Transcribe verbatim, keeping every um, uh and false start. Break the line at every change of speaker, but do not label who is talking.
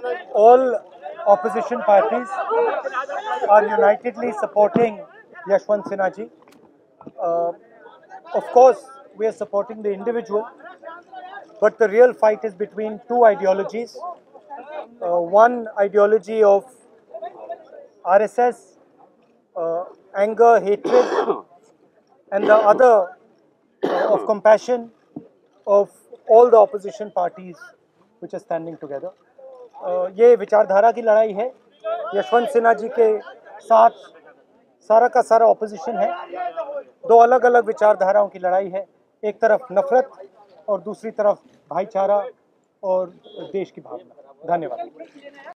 all opposition parties are unitedly supporting Yashwant Sinha Ji. Uh, of course, we are supporting the individual, but the real fight is between two ideologies. Uh, one ideology of R S S, uh, anger, hatred, and the other uh, of compassion of all the opposition parties which are standing together. uh, ये विचारधारा की लड़ाई है. यशवंत सिन्हा जी के साथ सारा का सारा ऑपोजिशन है. दो अलग अलग विचारधाराओं की लड़ाई है. एक तरफ नफरत और दूसरी तरफ भाईचारा और देश की भावना. धन्यवाद.